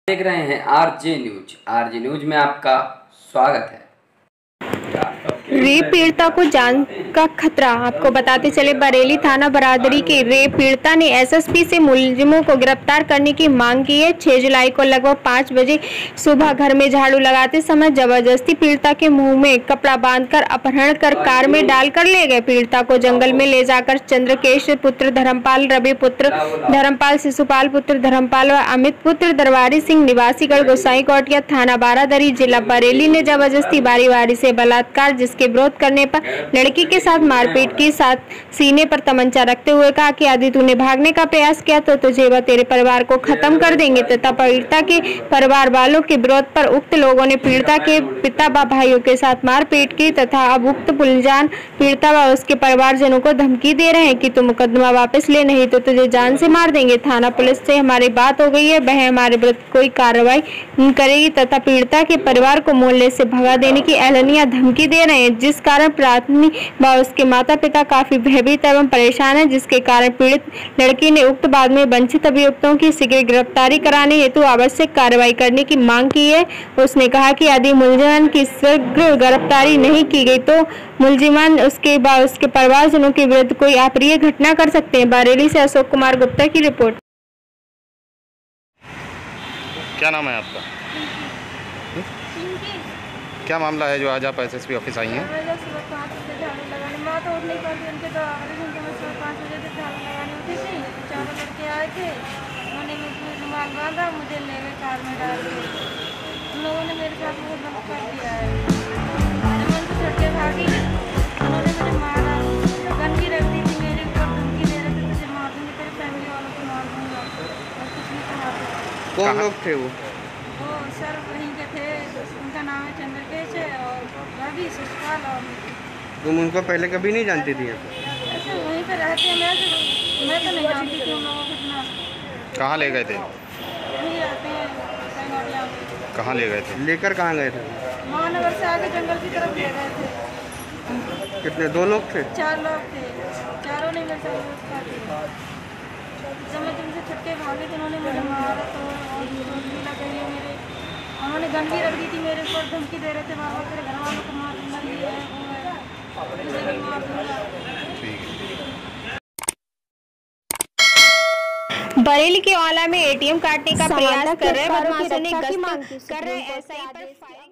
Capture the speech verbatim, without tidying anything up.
देख रहे हैं आरजे न्यूज। आरजे न्यूज में आपका स्वागत है। रेप पीड़िता को जान का खतरा। आपको बताते चले, बरेली थाना बरादरी के रेप पीड़िता ने एसएसपी से मुलजिमों को गिरफ्तार करने की मांग की है। छह जुलाई को लगभग पाँच बजे सुबह घर में झाड़ू लगाते समय जबरदस्ती पीड़िता के मुंह में कपड़ा बांधकर अपहरण कर कार में डालकर ले गए। पीड़िता को जंगल में ले जाकर चंद्रकेश पुत्र धर्मपाल, रवि पुत्र धर्मपाल, शिशुपाल पुत्र धर्मपाल व अमित पुत्र दरबारी सिंह निवासी गढ़ गोसाई कोटिया थाना बारादरी जिला बरेली ने जबरदस्ती बारी बारी से बलात्कार, जिसके विरोध करने पर लड़की के साथ मारपीट के साथ सीने पर तमंचा रखते हुए कहा कि यदि तूने भागने का प्रयास किया तो तुझे व तेरे परिवार को खत्म कर देंगे तथा पीड़िता के परिवार वालों के विरोध पर उक्त लोगों ने पीड़िता के पिता व भाइयों के साथ मारपीट की तथा अब उक्त मुलजान पीड़िता व उसके परिवारजनों को धमकी दे रहे हैं कि तुम मुकदमा वापस ले, नहीं तो तुझे जान से मार देंगे। थाना पुलिस से हमारी बात हो गई है, वह हमारे विरुद्ध कोई कार्रवाई करेगी तथा पीड़िता के परिवार को मोहल्ले से भगा देने की एलानिया धमकी दे रहे हैं, जिस कारण प्राथमिक व उसके माता पिता काफी भयभीत एवं परेशान हैं, जिसके कारण पीड़ित लड़की ने उक्त बाद में वंचित अभियुक्तों की शीघ्र गिरफ्तारी कराने हेतु आवश्यक कार्रवाई करने की मांग की है। उसने कहा कि यदि मुलजिमान की शीघ्र गिरफ्तारी नहीं की गई तो मुलजिमान उसके बाद उसके परिवारजनों के विरुद्ध कोई अप्रिय घटना कर सकते हैं। बरेली से अशोक कुमार गुप्ता की रिपोर्ट। क्या नाम है आपका? क्या मामला है जो आज आप एसएसपी ऑफिस आई हैं? चारों लड़के आए थे, उन्होंने मुझे रुमाल बांधा, मुझे ले गए कार में डाल के। उन लोगों ने मेरे साथ बहुत धमकी कर दिया है। जब मैं उनको छोड़ के भागी, उन्होंने मुझे मारा, गन भी रख दी थी मेरे ऊपर, धमकी दे रहे थे तुझे मार दूंगी, तेरे फैमिली वालों को मार दूंगा, और कुछ नहीं कहा था। कौन लोग थे वो? वो सर वहीं के थे, उनका नाम है चंद्रकेश और रवि, शिशुपाल और। तुम उनको पहले कभी नहीं जानती थी? ऐसे वहीं पे रहते हैं, मैं तो मैं तो नहीं जानती थी उन लोगों को इतना। कहाँ ले गए थे? वहीं रहते हैं संगौटिया में। कहाँ ले गए थे? लेकर कहाँ गए थे? महानगर से आगे जंगल की तरफ ले गए थे। कितने? दो लोग थे? चार लोग थे, चारों ने मेरे साथ व्यवस्था की। जब मैं तुमसे छुट्टे भागे तो उन्होंने मुझे मारा तो और भी लगे मेरे, उन्होंने गन भी रख दी थी मेरे ऊपर, धमकी दे रहे थे बाबा तेरे घर वालों को मार दूंगा, ये है वो है, तुझे भी मार दूंगा। बरेली के औला में एटीएम काटने का प्रयास कर रहे बदमाशों ने गश्त कर रहे एसआई पर